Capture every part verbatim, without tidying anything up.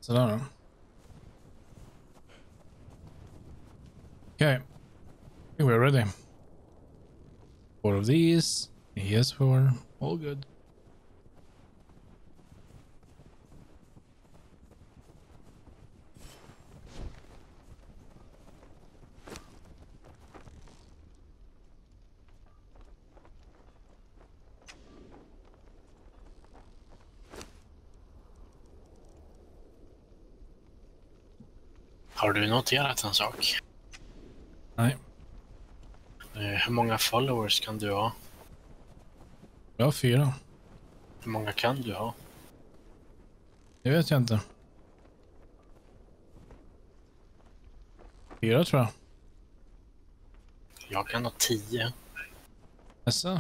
Sådär då. Okay. I think we're ready. Four of these. Yes, four. All good. Har du noterat en sak? Nej. Hur många followers kan du ha? Jag har fyra. Hur många kan du ha? Det vet jag inte. Fyra tror jag. Jag kan ha tio. Jaså?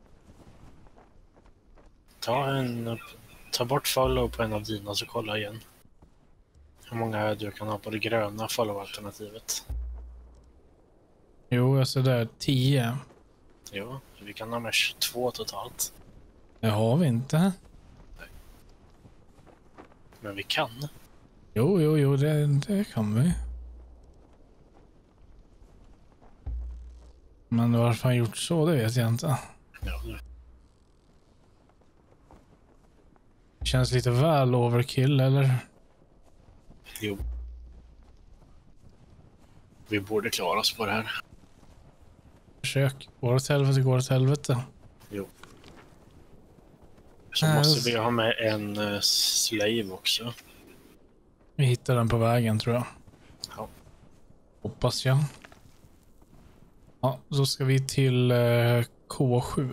Ta, en, ta bort follow på en av dina så kolla igen. Hur många du kan ha på det gröna follow-alternativet. Jo, jag ser där. Tio. Jo, vi kan ha med tjugotvå totalt. Det har vi inte. Men vi kan. Jo, jo, jo, det, det kan vi. Men varför han gjort så, det vet jag inte. Ja, det. Känns lite väl overkill, eller? Jo. Vi borde klara oss på det här. Försök. Går åt helvete, går åt helvete. Jo. Så Äh, måste vi ha med en uh, slave också. Vi hittar den på vägen, tror jag. Ja. Hoppas jag. Ja, så ska vi till eh, K sju.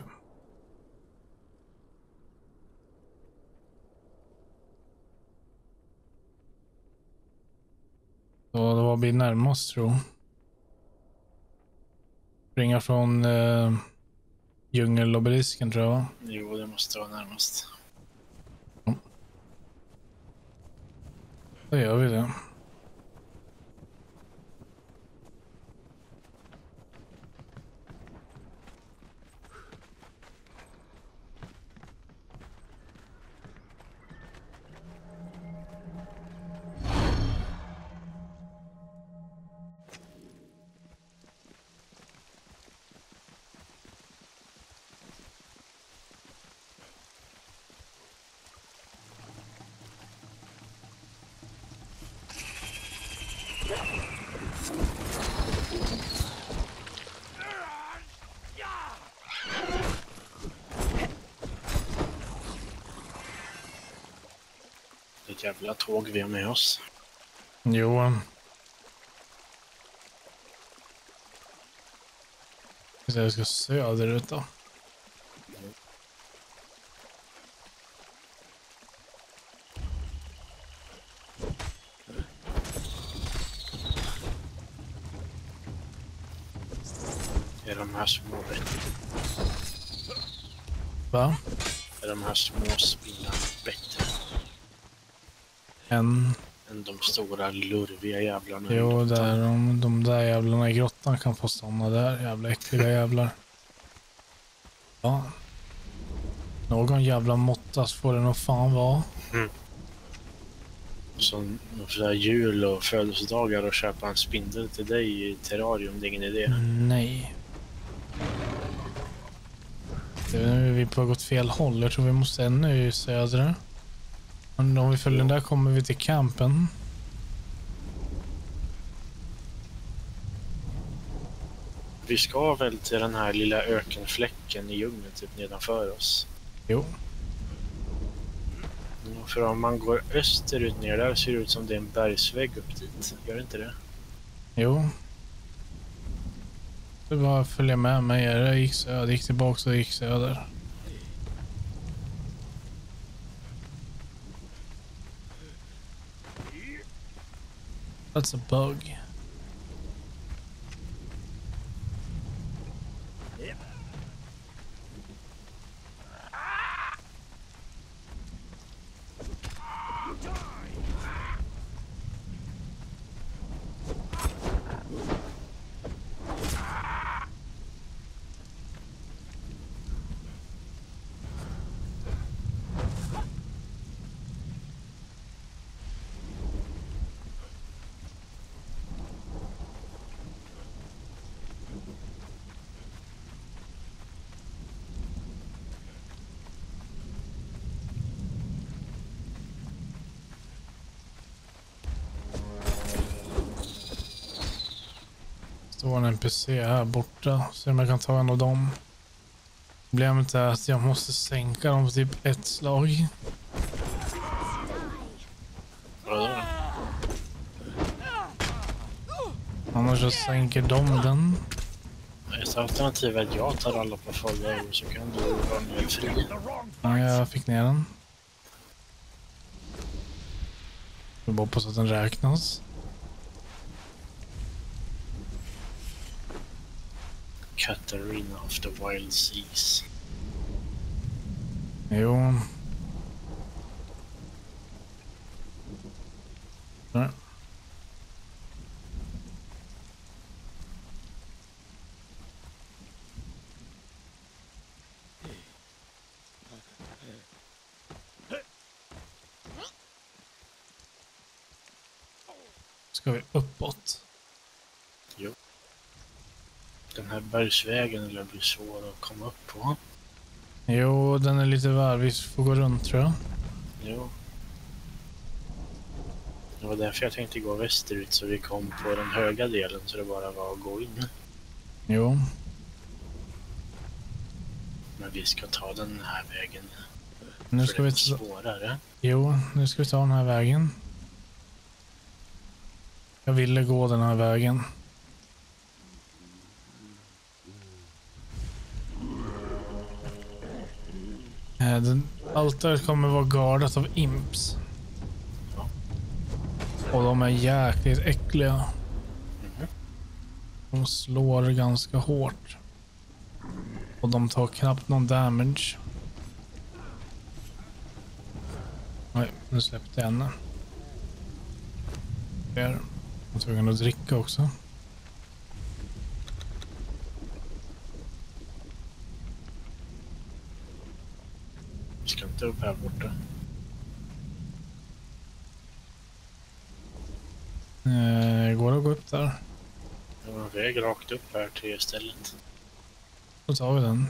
Så det var vi närmast, tror jag. Springa från eh, djungelobelisken, tror jag. Jo, det måste vara närmast. Mm. Då gör vi det. Det är ett jävla tåg vi har med oss. Jo. Jag ska söderut då. Är de här små bättre? Va? Är de här små spinarna bättre? En. Än de stora lurviga jävlarna? Jo, där, de, de där jävlarna i grottan kan få stanna där. Jävla äckliga jävlar. Ja. Någon jävla måttas får det nog fan vara. Mm. Som sådär jul och födelsedagar och köpa en spindel till dig i terrarium, det är ingen idé. Nej. Nu är vi på gått fel håll. Jag tror vi måste ännu i södra. Om vi följer den där kommer vi till campen. Vi ska väl till den här lilla ökenfläcken i djungeln typ nedanför oss. Jo. För om man går österut ner där ser det ut som det är en bergsvägg upp dit. Gör det inte det? Jo. Du bara följa med mig. Jag gick söder, gick tillbaka och gick söder. That's a bug. står en N P C här borta. Se om jag kan ta en av dem. Problemet är att jag måste sänka dem på typ ett slag. Vadå? Annars så sänker de den. Ett alternativ är att jag tar alla på follow så kan du vara mer fri. Ja, jag fick ner den. Jag hoppas att den räknas. Katarina of the Wild Seas. Jo. Nej. Ska vi uppåt? Jo. Den här bergsvägen lär bli svår att komma upp på. Jo, den är lite värd. Vi får gå runt tror jag. Jo. Det var därför jag tänkte gå västerut så vi kom på den höga delen så det bara var att gå in. Jo. Men vi ska ta den här vägen. Nu för ska det vi är ta... svårare. Jo, nu ska vi ta den här vägen. Jag ville gå den här vägen. Eh, Den, altaret kommer vara gardat av imps. Ja. Och de är jäkligt äckliga. Mhm. De slår ganska hårt. Och de tar knappt någon damage. Nej, nu släppte jag henne. Där. Jag var tvungen att dricka också. Vi ska inte upp här borta. Eh, går det att gå upp där? Det var en väg rakt upp här till stället. Då tar vi den.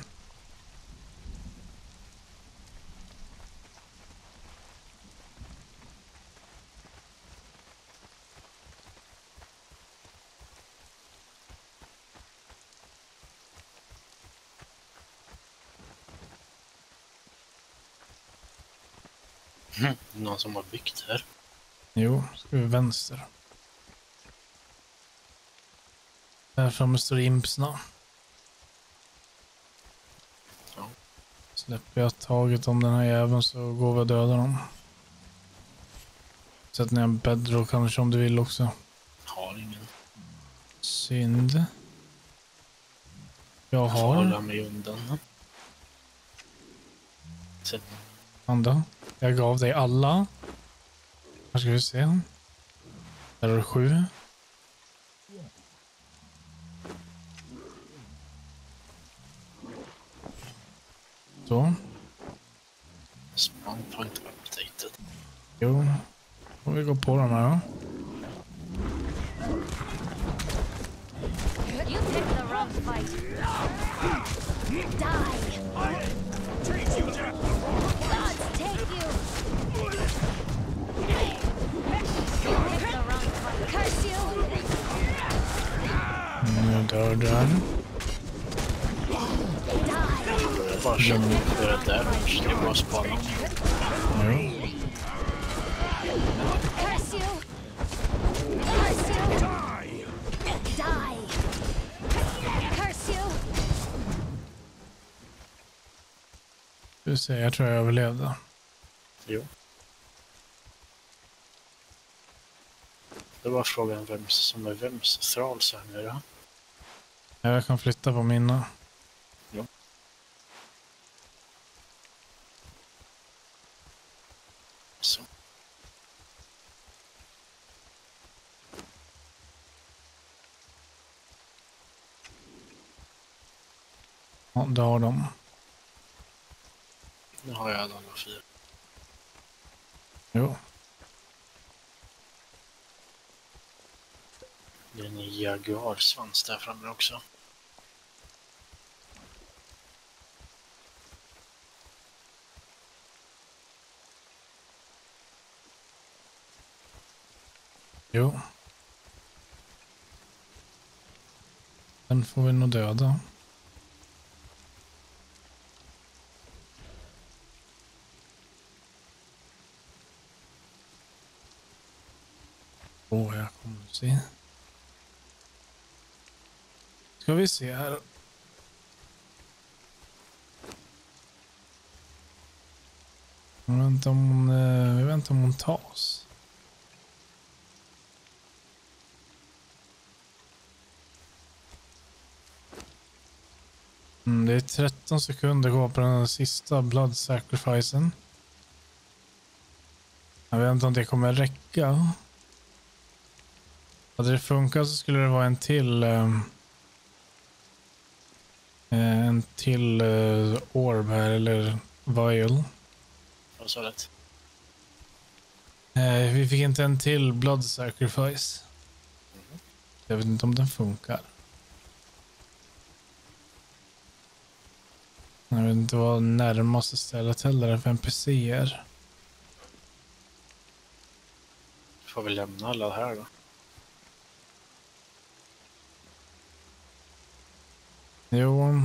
Mm. Någon som har byggt här. Jo, ska vi vänster. Där framme står impsna. Ja. Släpper jag taget om den här jäveln så går vi och dödar dem. Sätt ner en bedrock kanske om du vill också. Har ingen. Synd. Jag Jag får har. hålla mig undan. Sätt. Andra. Jag gav dig alla. Här ska vi se. Där är det sju. Så. Spawn point updated. Jo. Får vi gå på de här då. You picked the wrong fight. Die. Gods take you. You picked the wrong fight. Curse you. Nu dör den. Die. Jag bara känner för det där. Det är bara att spana. Jo. Curse you. Curse you. Die. Curse you. Du ser, jag tror jag överlevde. Jo. Det var frågan vem som är vems thralls här nu då. Jag kan flytta på mina. Jo. Så. Ja, det har de. Nu har jag alla fyra. Jo. Det är en jaguarsvans där framme också. Jo. Den får vi nog döda. Åh, jag kommer se. Ska vi se här. Jag vet inte om hon, eh, jag vet inte om hon tas. Mm, det är tretton sekunder kvar på den sista blood sacrificen. Jag vet inte om det kommer räcka. Hade det funkat så skulle det vara en till eh, en till eh, orb här, eller vial. Vad sa det? Eh, vi fick inte en till blood sacrifice. Jag vet inte om den funkar. Jag vet inte vad närmaste stället heller är för N P C är. Får vi lämna alla här då? Jo,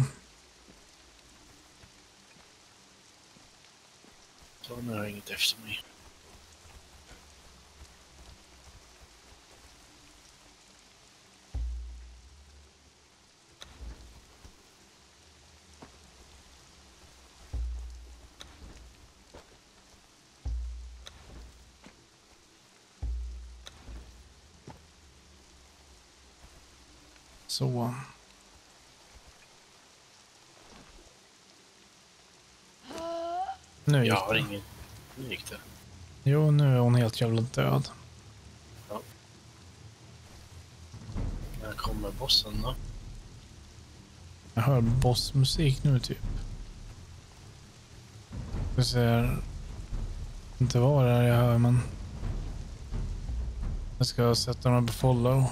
Så nu har jag inget efter mig. så. Nu gick Jag har det. ingen... Nu gick det. Jo, nu är hon helt jävla död. Ja. När kommer bossen då? Jag hör bossmusik nu typ. Jag ser inte vad det är jag hör, men jag ska sätta mig på follow.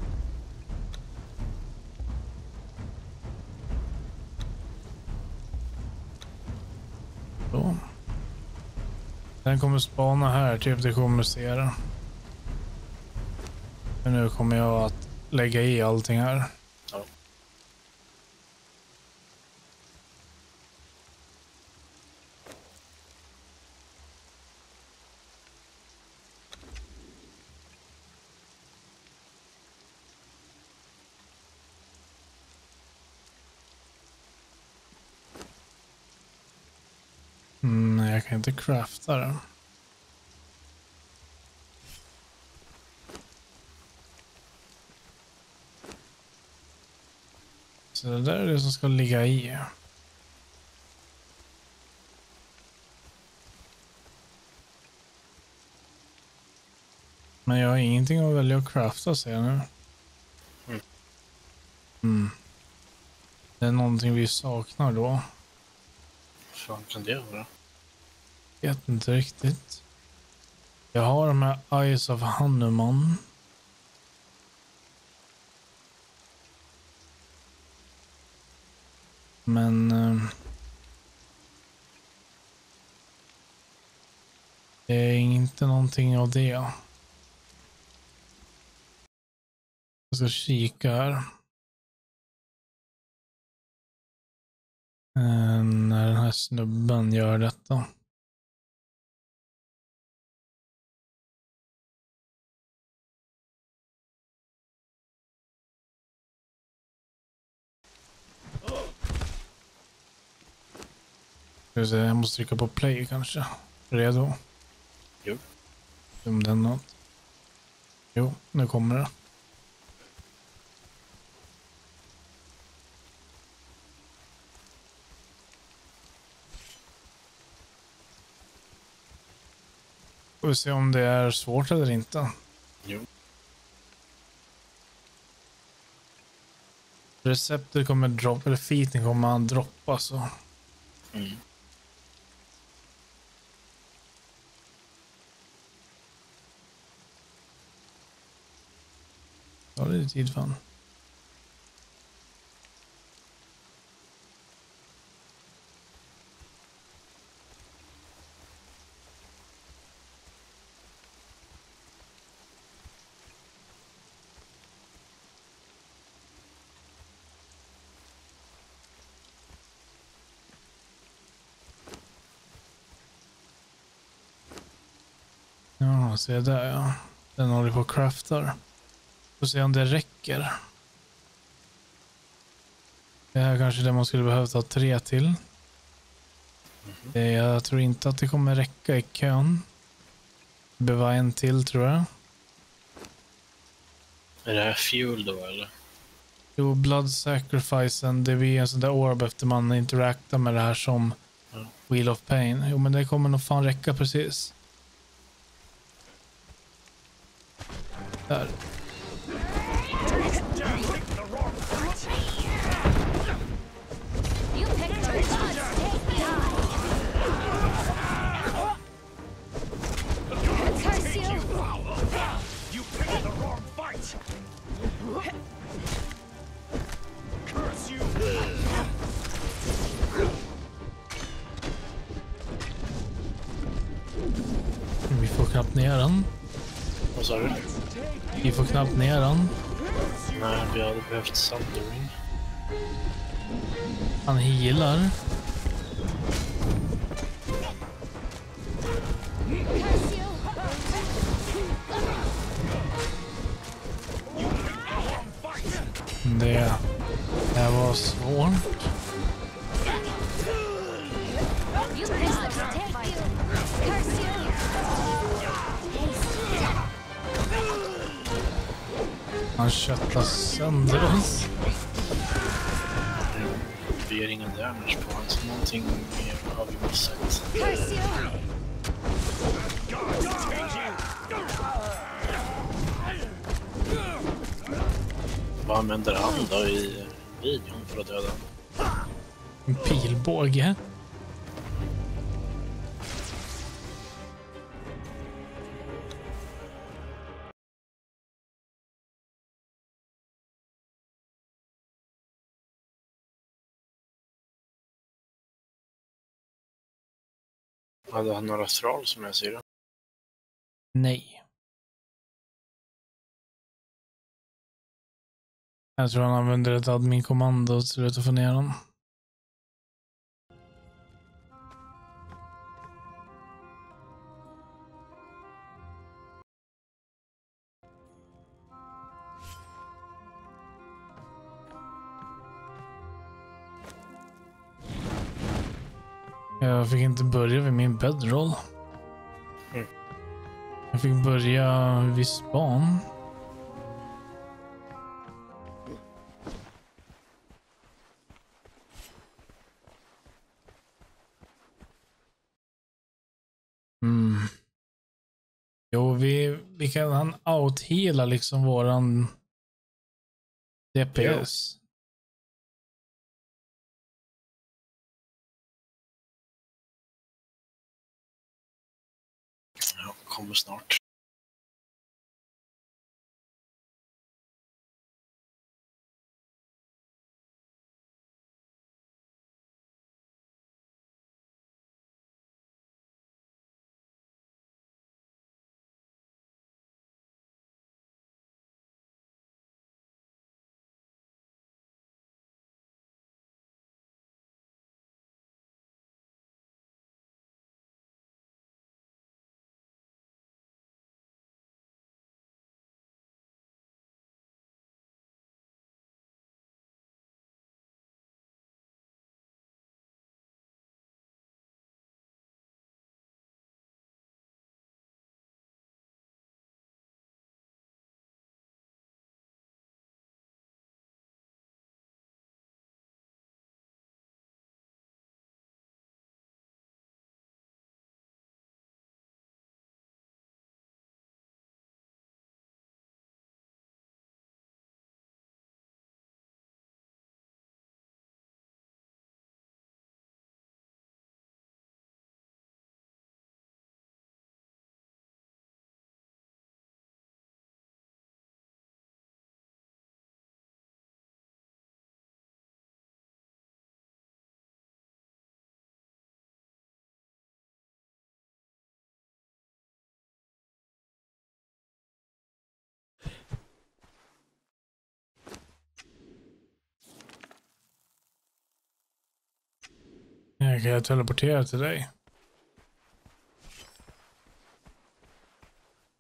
Så. Den kommer spana här, typ det kommer se det. Men nu kommer jag att lägga i allting här. Ja. Mm, nej, jag kan inte crafta det. Så det där är det som ska ligga i. Men jag har ingenting att välja att crafta, ser jag nu. Mm. Mm. Det är någonting vi saknar då. Vad fan kan det vara? Vet inte riktigt. Jag har de här Eyes of Hanuman. Men... Eh, det är inte någonting av det. Jag ska kika här. Eh, när den här snubben gör detta. Ska vi se, jag måste trycka på play kanske. Redo? Jo. Om den något. Jo, nu kommer det. Får vi se om det är svårt eller inte. Jo. Receptet kommer droppa, eller feeten kommer han droppa så. Mm. Ja, det är tid fan. se där ja. Den håller på att craftar. Får se om det räcker. Det här kanske det man skulle behöva ta tre till. Det, jag tror inte att det kommer räcka i kön. Det behöver en till tror jag. Är det här fuel då eller? Jo, blood sacrificen, det blir en sån där orb efter man interaktar med det här som Ja. Wheel of Pain. Jo, men det kommer nog fan räcka precis. Där. You picked the wrong fight. Curse you! You picked the wrong fight! Curse you! Vi får knappt ner den. Vad sa du? Vi får knappt ner den. Nej, vi hade behövt Sundering. Han healar. Curse you! Det, det här var svårt. You picked the wrong fight. Curse you! Han köttar sönder oss. Vi är ingen damage på honom, så någonting mer har vi missat. Curse you! Vad använder han då i videon för att döda? En pilbåge. Hade han några stral som jag ser det? Nej. Jag tror han använder ett admin-kommando till att få ner dem. Jag fick inte börja vid min bedroll. Mm. Jag fick börja vid span. Mm. Jo, vi, vi kan han outheala liksom våran D P S. Ja, kommer snart. Jag kan teleportera till dig.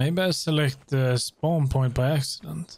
Maybe I select the spawn point by accident.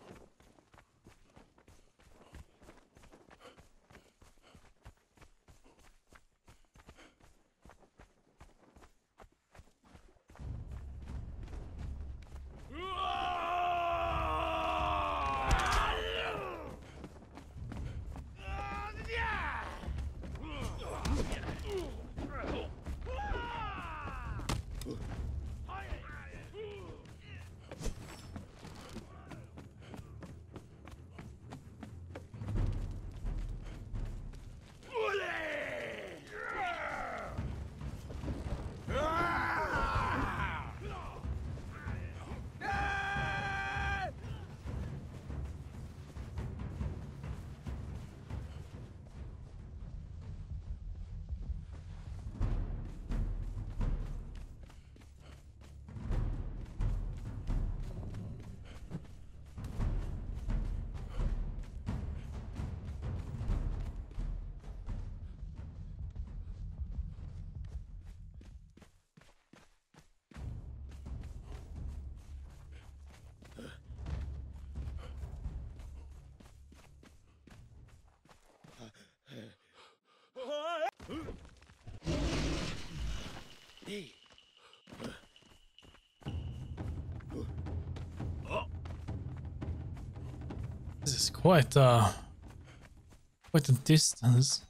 This is quite a quite a distance.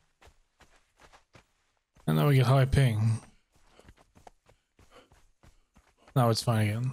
And now we get high ping. Now it's fine again.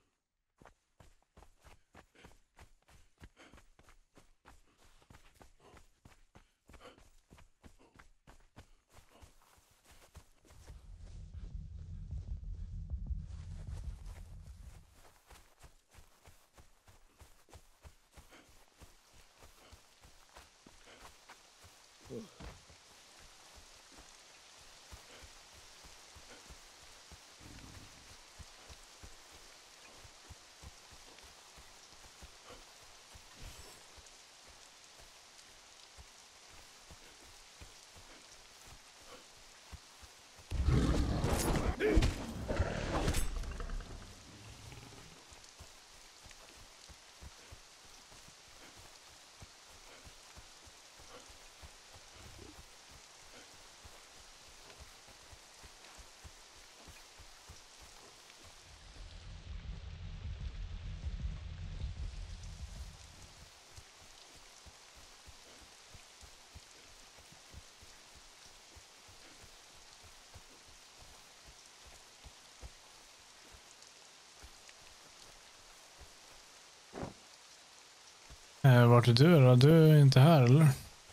Eh, vart är du då? Du är inte här eller?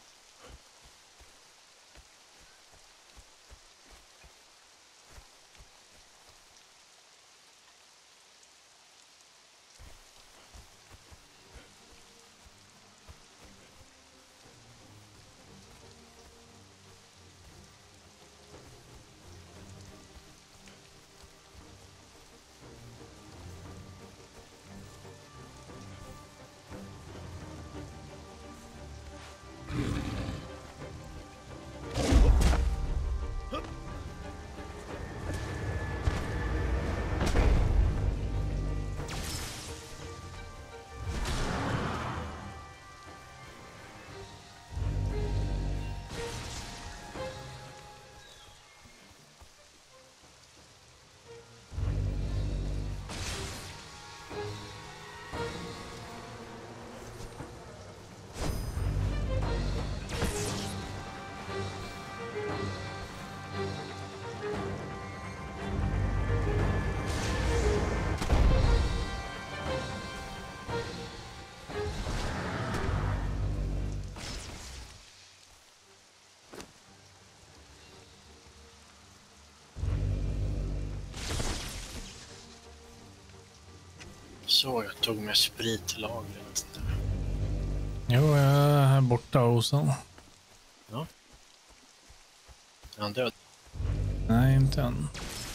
Så jag tog med sprit till lagret. Jo, jag är här borta Osan. Ja. Är han död? Nej, inte än.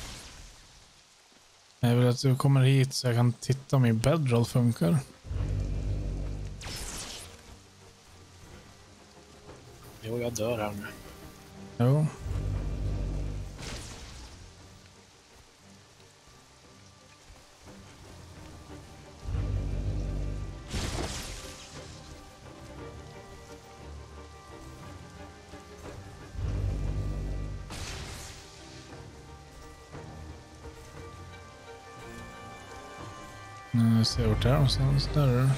Jag vill att du kommer hit så jag kan titta om min bedroll funkar. Jo, jag dör här nu. Jo. Nu ser jag vart det är någonstans. Där är det.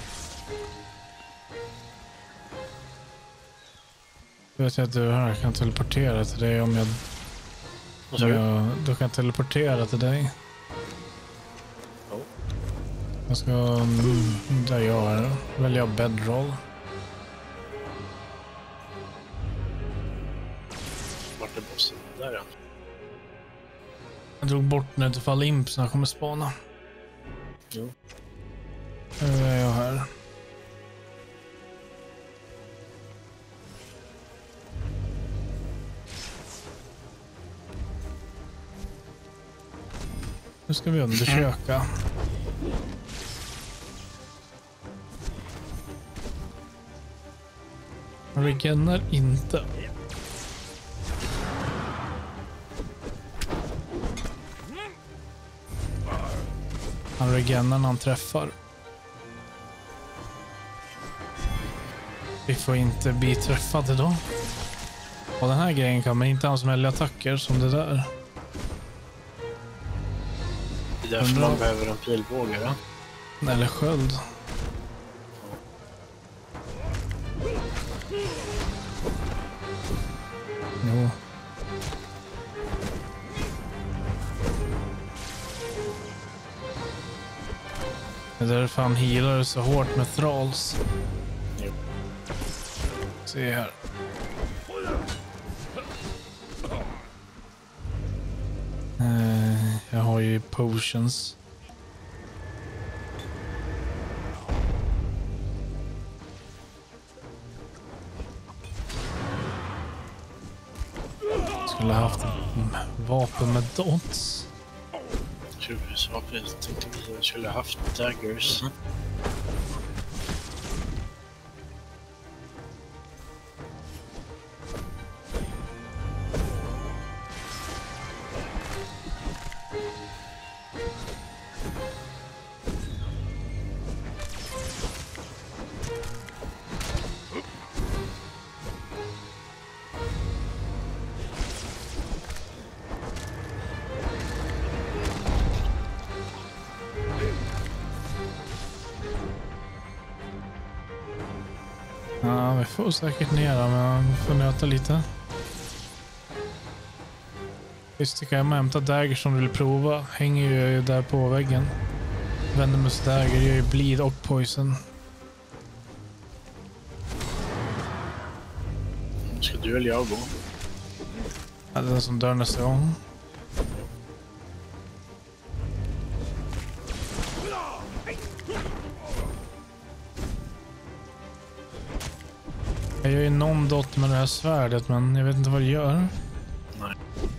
Jag vet att du här kan teleportera till dig om jag... Vad sa du? jag du kan teleportera till dig. Ja. Jag ska... mm, där jag är. Välja bedroll. Vart är bossen? Där är han. Jag drog bort nu ifall impsarna kommer spana. Jo. Nu är jag här. Nu ska vi undersöka. Han regenerar inte. Han regenerar när han träffar. Vi får inte bli träffade då. Och den här grejen kan man inte ha som attacker som det där. Det är därför Undrar- man behöver en pilbåge, va? Eller sköld. Jo. Det är därför han healar så hårt med thralls. Jo. Se här. Eh, jag har ju potions. Skulle ha haft ett vapen med dots. Tjuvsaker. Jag tänkte att jag skulle ha haft daggers. Ja, vi får säkert ner den, men vi får nöta lite. Visst, kan jag hämta dagger som du vill prova. Hänger ju där på väggen. Venomous dagger gör ju bleed och poison. Ska du eller jag gå? Ja, det är den som dör nästa gång. Jag gör ju någon dot med det här svärdet, men jag vet inte vad det gör. Nej.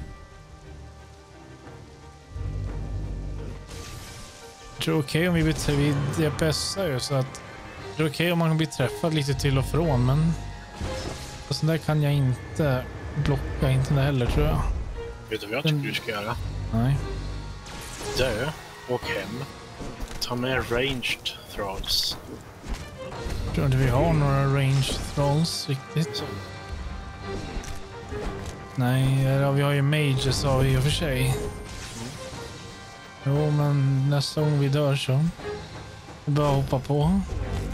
Jag tror okej om vi blir träffade, vi D P S-ar ju så att det är okej om man blir träffad lite till och från, men sånt där kan jag inte blocka, inte det heller tror jag. Vet du vad jag tycker du ska göra? Nej. Dö, åk hem. Ta med ranged thralls. Jag tror inte vi har några range thralls riktigt. Så. Nej, ja, vi har ju mages av i och för sig. Jo, men nästa gång vi dör så. Vi bara hoppa på.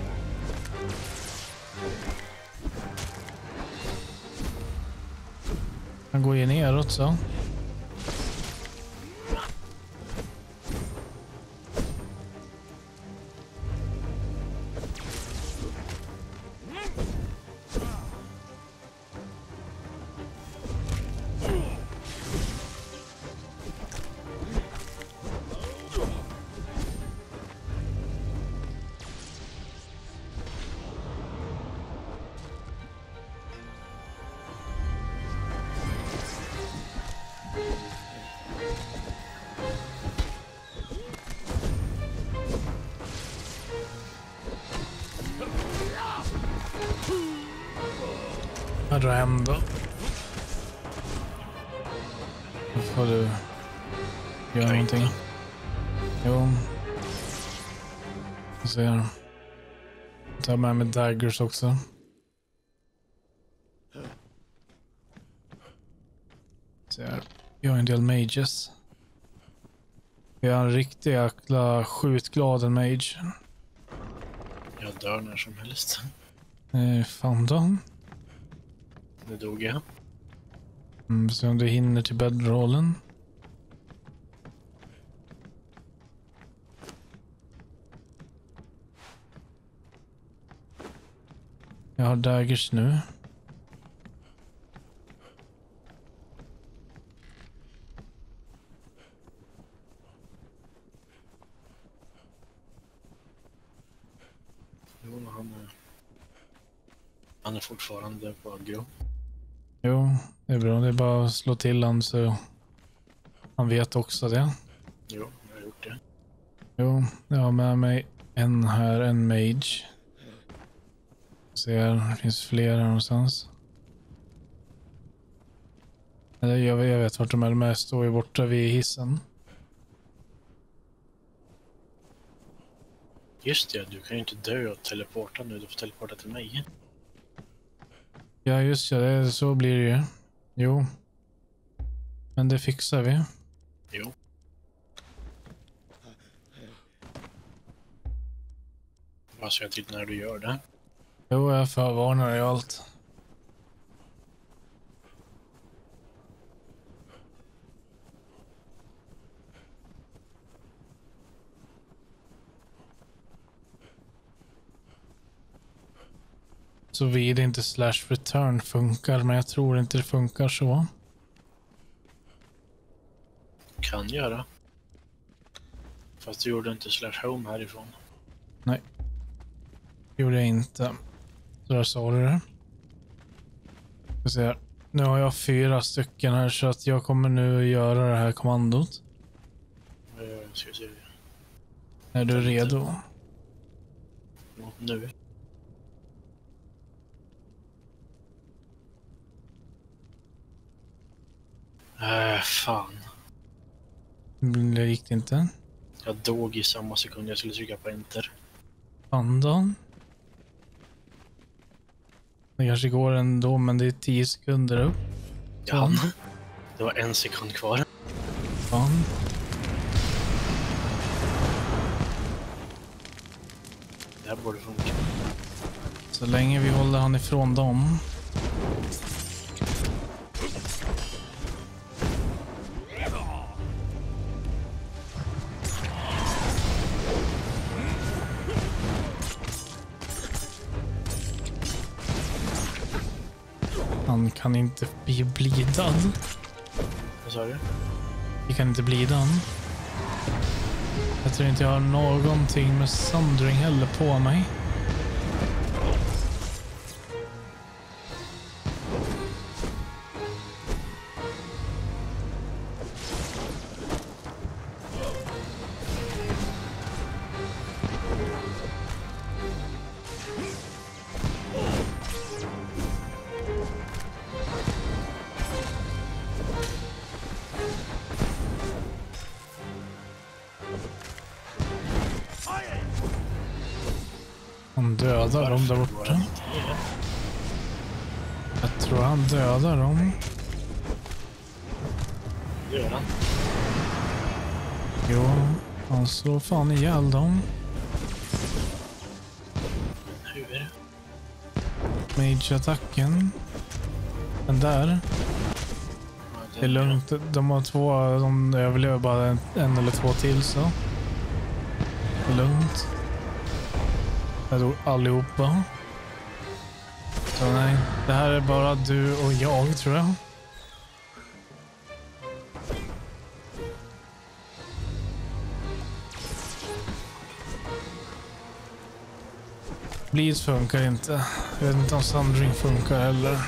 Han går ju neråt så. Jag drar hem då. Då får du göra någonting. Jo. Jag ser. Ta med mig daggers också. Så här. Jag har en del mages. Vi har en riktig jäkla skjutglad en mage. Jag dör när som helst. Eh, fan då. Nu dog jag. Mm, se om du hinner till bedrollen. Jag har daggers nu. Jo, han är... Han är fortfarande på aggro. Jo, det är bra. Det är bara att slå till han så han vet också det. Jo, jag har gjort det. Jo, jag har med mig en här, en mage. Ser, det finns fler här någonstans. Eller jag vet, jag vet vart de är med. Står ju borta vid hissen. Just det, du kan ju inte dö och teleporta nu. Du får teleporta till mig. Ja, just ja, det, så blir det ju. Jo. Men det fixar vi. Jo. Bara så jag till när du gör det. Jo, jag förvarnar dig allt. Så vid inte slash return funkar, men jag tror inte det funkar så. Kan göra. Fast du gjorde inte slash home härifrån. Nej. Gjorde jag inte. Så där sa du det. Ska se här. Nu har jag fyra stycken här så att jag kommer nu göra det här kommandot. Jag ska se. Är du redo? Ja, nu. Äh, fan. Det gick det inte. Jag dog i samma sekund jag skulle trycka på enter. Fan då. Det kanske går ändå, men det är tio sekunder upp. Ja, det var en sekund kvar. Fan. Det här borde funka. Så länge vi håller han ifrån dem. Han kan inte bli blidad. Vad sa du? Vi kan inte blida han. Jag tror inte jag har någonting med Sundering heller på mig. Han dödar dem där borta. Jag tror han dödar dem. Det gör han. Jo, han slår fan ihjäl dem. Hur? Mage-attacken. Den där. Ja, Det är lugnt. De har två, de överlever bara en, en eller två till så. Det är lugnt. Jag dog allihopa. Så nej, det här är bara du och jag tror jag. Bleeds funkar inte. Jag vet inte om Sundering funkar heller.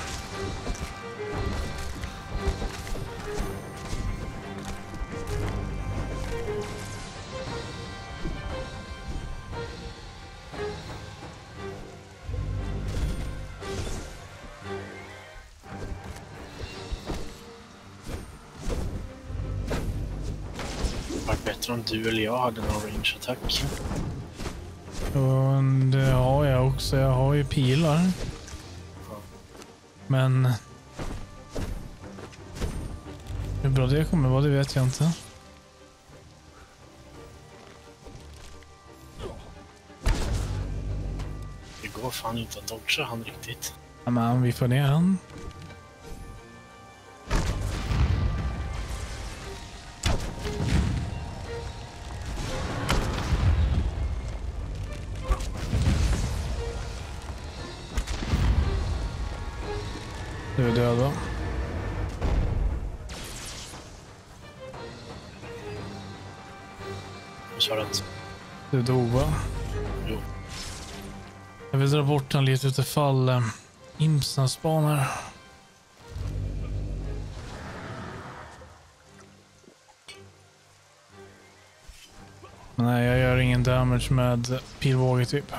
Bättre om du eller jag hade någon range-attack. Och det har jag också. Jag har ju pilar. Men hur bra det kommer vara, det vet jag inte. går fan inte att dodga han riktigt. Ja, men vi får ner han. Du är död då. Jag sa det. Du dog va? Jo. Jag vill dra bort den lite utifall eh, impsarna spanar. Nej, jag gör ingen damage med pilbåge typ.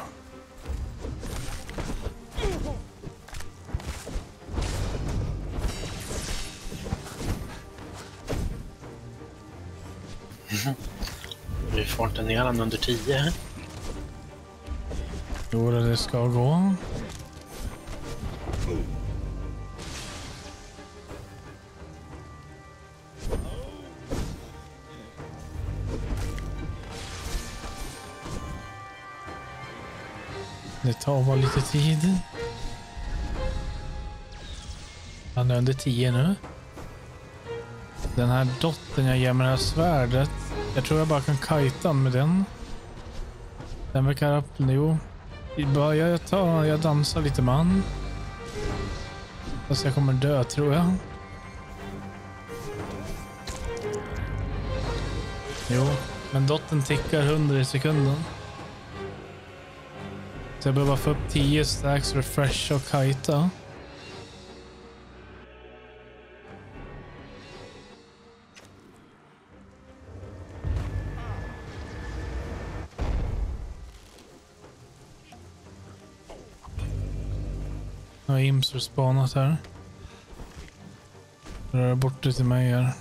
Vi får inte ner den under tio. Jo, det ska gå. Det tar bara lite tid. Han är under tio nu. Den här dottern jag ger med det här svärdet. Jag tror jag bara kan kajta med den. Den verkar upp. Jo. Jag, tar, jag dansar lite med han. Fast jag kommer dö tror jag. Jo. Men dottern tickar hundra i sekunden. Så jag behöver få upp tio stacks, refresh och kajta. Jag har imps respawnat här. Rör bort det till mig här.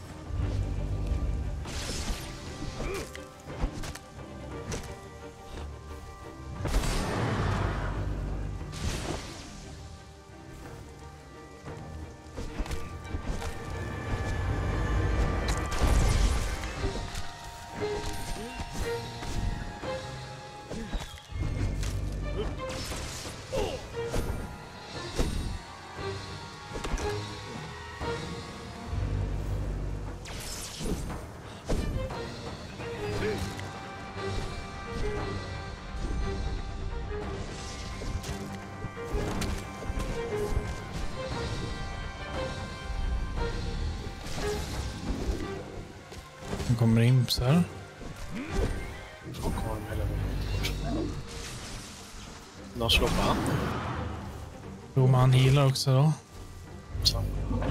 Nu kommer imps här. Folk har dem hela vägen. De slår på han. Jo, men han healar också då. Så.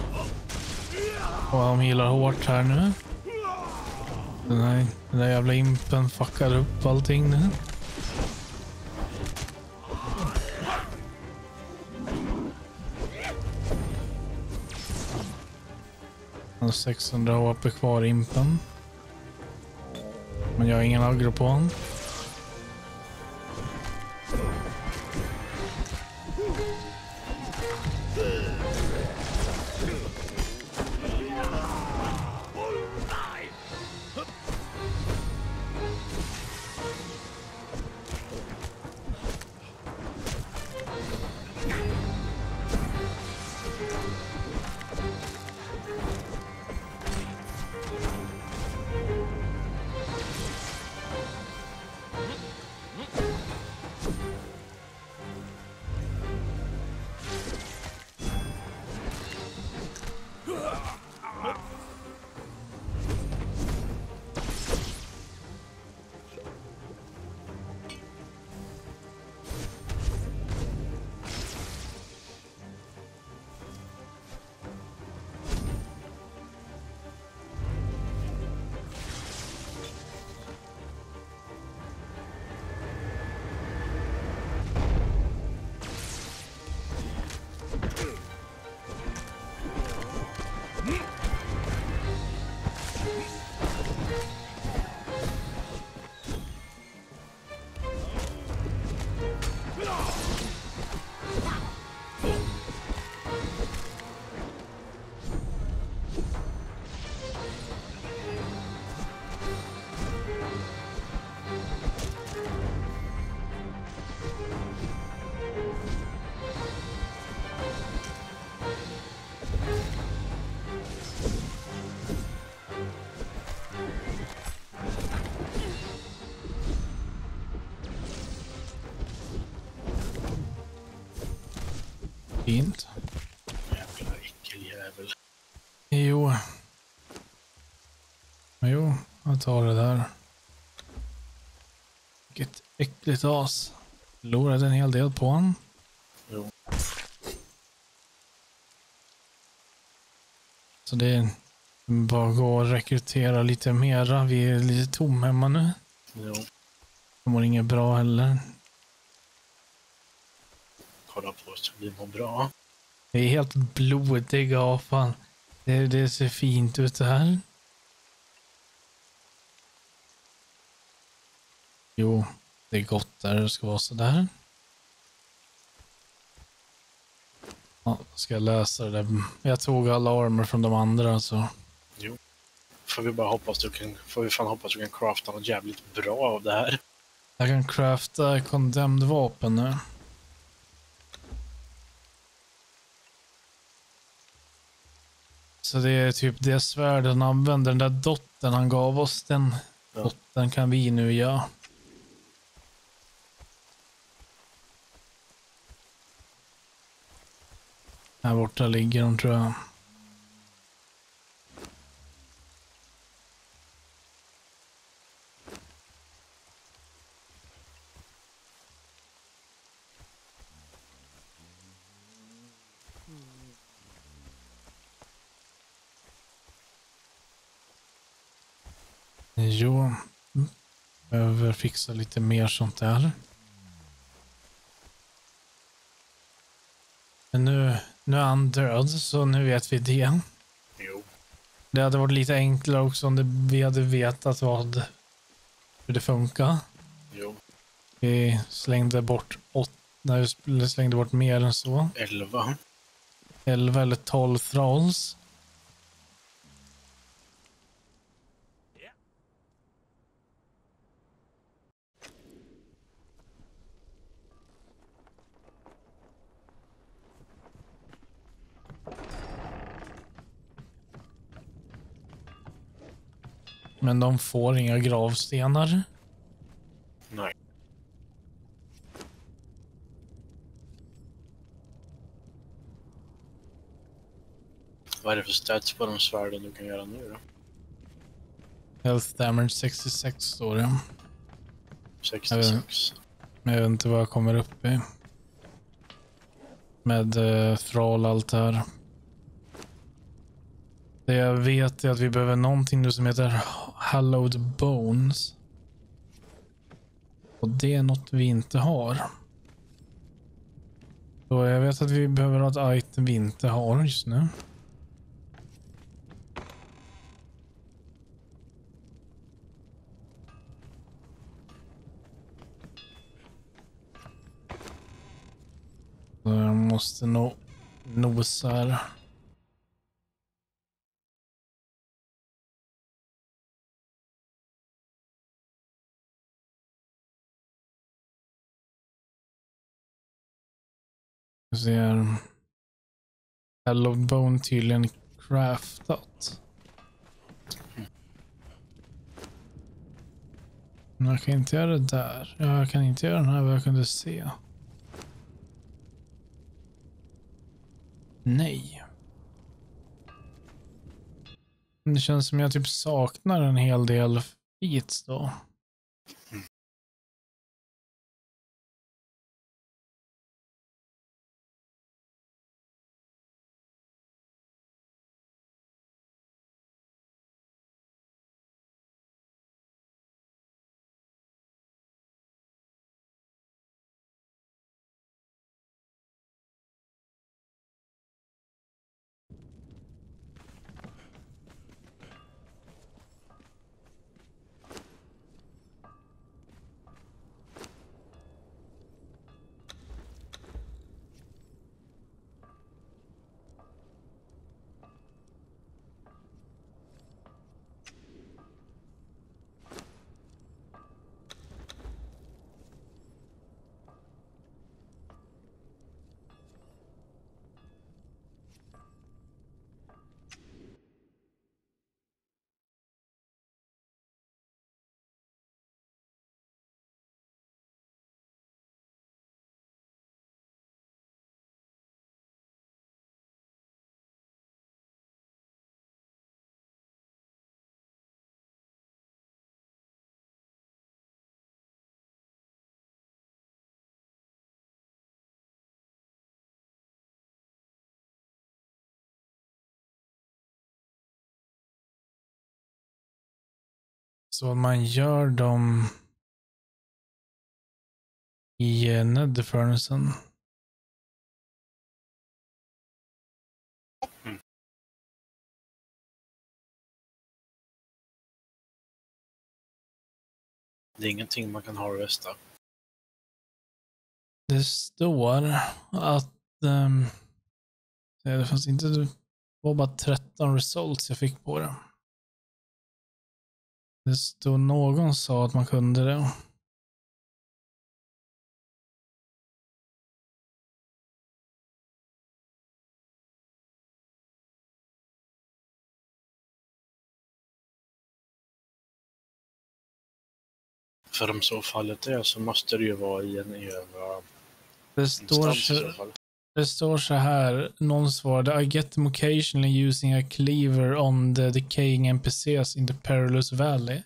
Och de healar hårt här nu. Den, här, den där jävla impen fuckar upp allting nu. Han har sexhundra H P kvar impen. Men jag har ingen aggro på honom. Fint. Jävla äckeljävel. Jo. Jo, jag tar det där. Vilket äckligt as. Förlorade en hel del på honom. Jo. Så det är bara att gå och rekrytera lite mera. Vi är lite tom hemma nu. Jo. Det mår inget bra heller. Kolla på oss så vi mår bra. Det är helt blodiga av fan. Det, det ser fint ut det här. Jo, det är gott där det ska vara så där. Ja, ska jag läsa det där? Jag tog alla armor från de andra så. Jo. Får vi bara hoppas du kan, får vi fan hoppas du kan crafta något jävligt bra av det här. Jag kan crafta condemned vapen nu. Så det är typ det svärden använder, den där dottern han gav oss, den Ja. dottern kan vi nu göra. Här borta ligger de tror jag. Jo, behöver fixa lite mer sånt där. Men nu, nu är han död, så nu vet vi det. Jo. Det hade varit lite enklare också om det, vi hade vetat vad, hur det funkar. Jo. Vi slängde bort åtta, nej, vi slängde bort mer än så. Elva. elva eller tolv thralls. Men de får inga gravstenar. Nej. Vad är det för stats på de svärden du kan göra nu då? Health damage sextiosex står det. sextiosex. Men jag vet inte vad jag kommer upp i. Med uh, thrall och allt det här. Det jag vet är att vi behöver någonting nu som heter Hallowed Bones. Och det är något vi inte har. Så jag vet att vi behöver något item vi inte har just nu. Så jag måste nog nosa här. Jag ser Hallowed Bone tydligen craftat. Men jag kan inte göra det där. Jag kan inte göra den här vad jag kunde se. Nej. Det känns som jag typ saknar en hel del feats då. Så man gör dem i eh, Netherfurnace. Det är ingenting man kan harvesta. Det står att um, det fanns inte, det var bara tretton results jag fick på det. Det stod, någon sa att man kunde det. För om så fallet är så måste det ju vara i en över Det står, instans i så så, fall. det står så här, någon svarade I get them occasionally using a cleaver on the decaying N P Cs in the Perilous Valley.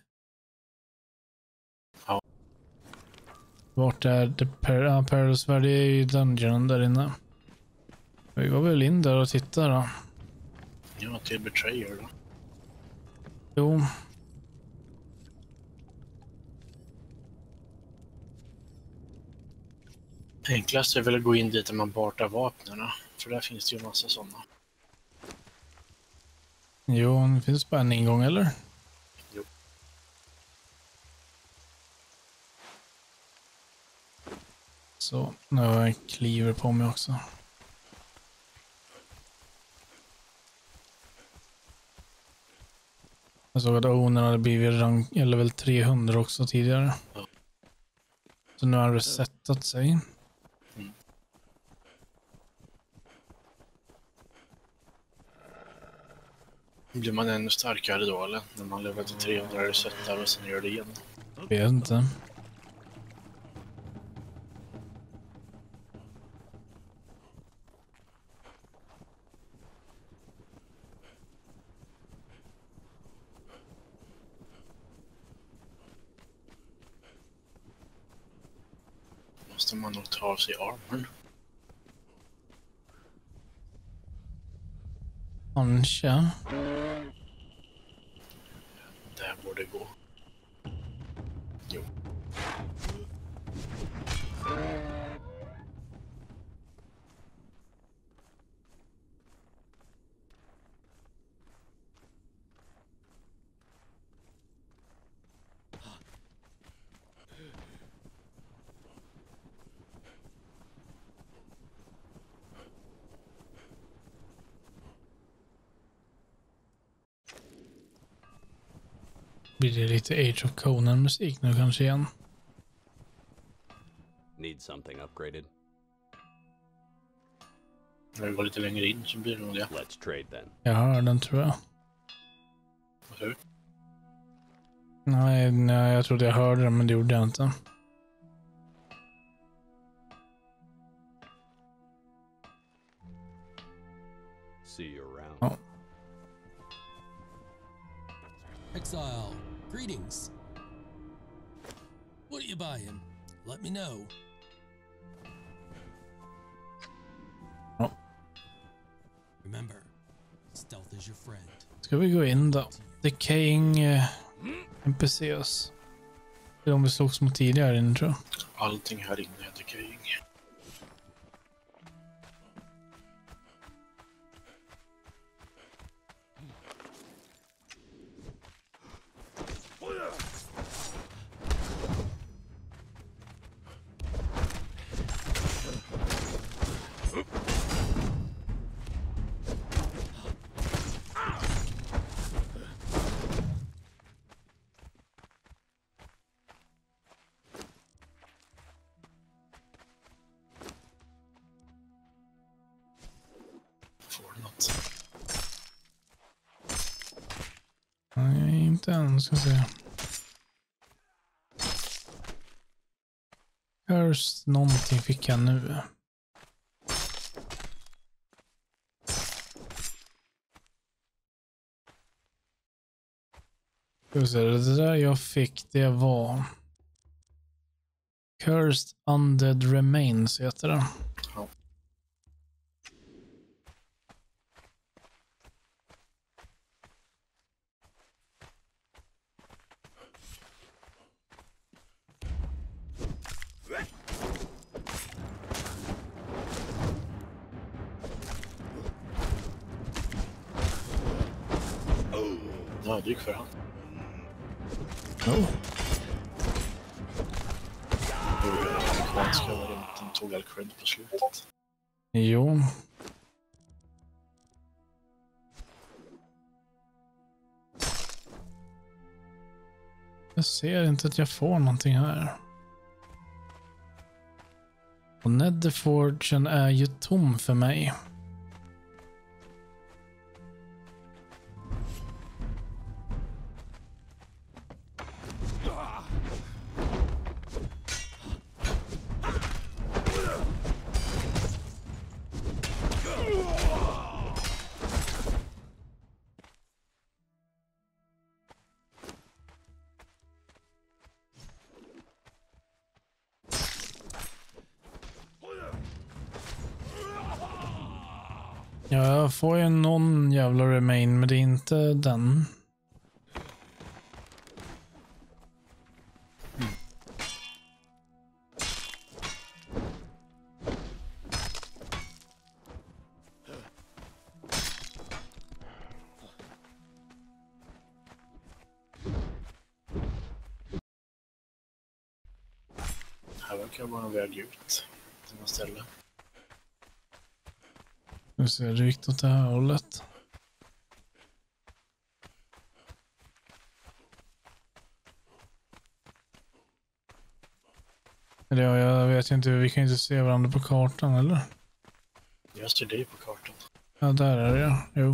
Ja. Vart är the per, uh, Perilous Valley? Det är ju dungeonen där inne. Vi går väl in där och tittar då. Ja, till Betrayer då. Jo. Enklast är väl att gå in dit där man bartar vapnena. För där finns det ju massa sådana. Jo, det finns bara en ingång, eller? Jo. Så, nu har jag en cleaver på mig också. Jag såg att Onen hade blivit rank, eller väl trehundra också tidigare. Ja. Så nu har han resettat sig. Mm. Blir man ännu starkare då, eller? När man lever till trehundra resettar och sen gör det igen. Vet inte. Måste man nog ta av sig armorn. Kanske. Där borde gå. Jo. Blir det lite Age of Conan musik nu kanske igen? Need something upgraded? När vi går lite längre in så blir det nog det. Let's trade then. Jag hör den, tror jag. Hur? Nej, nej, jag trodde jag hörde den, men det gjorde jag inte. See you around. Ja. Exile, greetings. What are you buying? Let me know. Ja. Remember, stealth is your friend. Ska vi gå in då? Decaying eh, N P Cs. Det är de vi slogs mot tidigare inne, tror jag. Allting här inne heter King. Får du något? Nej, inte än. Ska se. Curse någonting fick jag nu. Ska vi se, det där jag fick, det var Cursed Undead Remains heter det. Ja. Ja, det gick för han. Oh. Amerikanska varianten tog all cred på slutet. Jo. Jag ser inte att jag får någonting här. Och Netherforgen är ju tom för mig. Ja, jag får ju någon jävla remain, men det är inte den. Här verkar vara en väg ut till något ställe. Nu ser jag rykt åt det här hållet. Eller ja, jag vet inte, vi kan inte se varandra på kartan, eller? Jag ser dig på kartan. Ja, där är det, ja. Jo.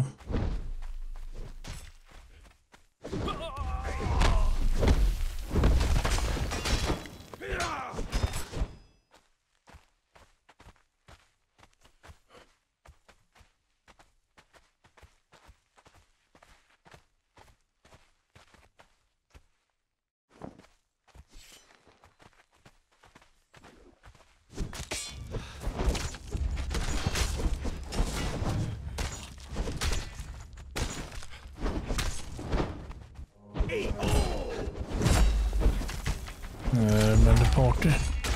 Nu är det väl party.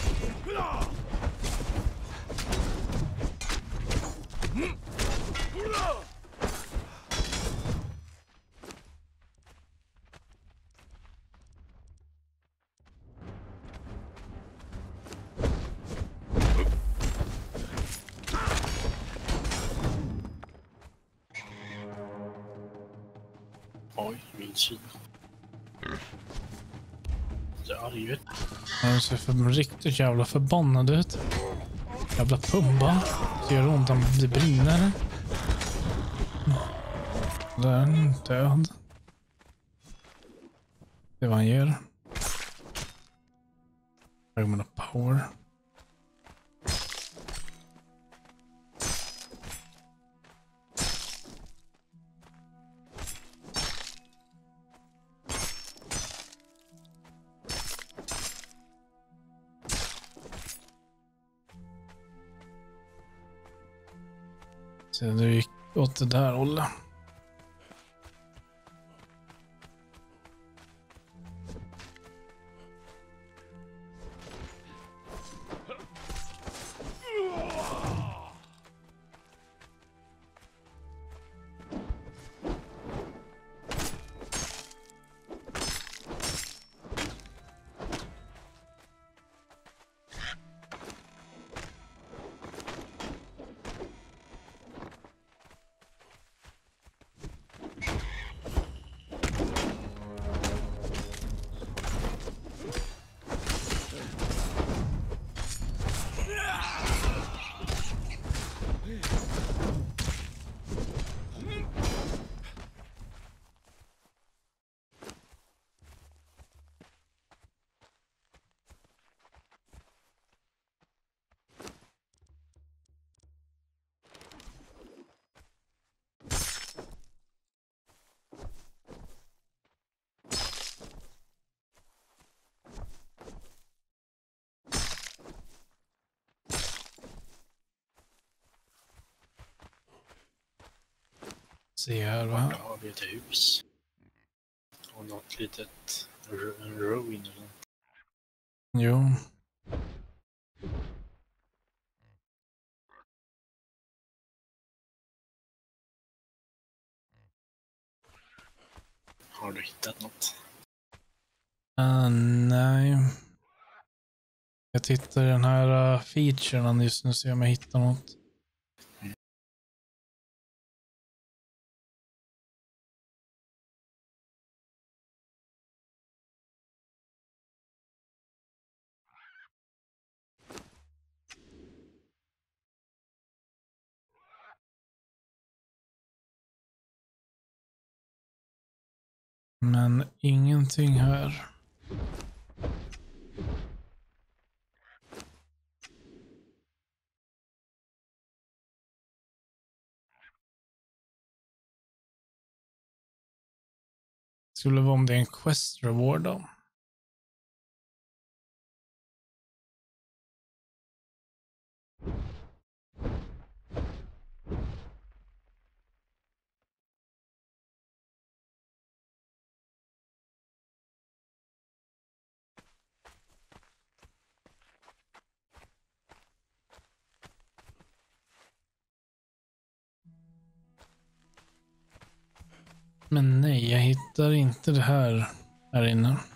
Oj, vildsvin. Det är arg ut. Han ser för riktigt jävla förbannad ut. Jävla pumba. Så gör det ont om det brinner. Där är en död. Det är vad han ger. Fragment of power. Så det gick åt det där hållet. Se här, va? Då har vi ett hus. Och något litet ru- en ruin eller något. Jo. Har du hittat något? Uh, nej. Jag tittar i den här uh, featuren just nu, se om jag hittar något. Men ingenting här. Skulle vara om det är en quest reward då. Men nej, jag hittar inte det här här inne.